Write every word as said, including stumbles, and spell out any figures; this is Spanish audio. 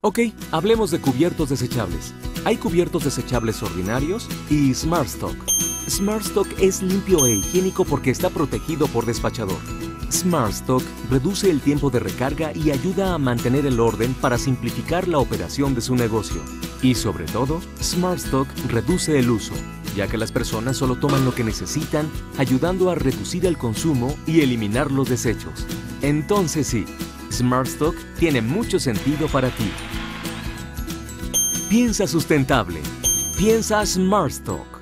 Ok, hablemos de cubiertos desechables. Hay cubiertos desechables ordinarios y Smart Stock. Smart Stock es limpio e higiénico porque está protegido por despachador. Smart Stock reduce el tiempo de recarga y ayuda a mantener el orden para simplificar la operación de su negocio. Y sobre todo, Smart Stock reduce el uso, ya que las personas solo toman lo que necesitan, ayudando a reducir el consumo y eliminar los desechos. Entonces sí, Smart Stock tiene mucho sentido para ti. Piensa sustentable. Piensa Smart Stock.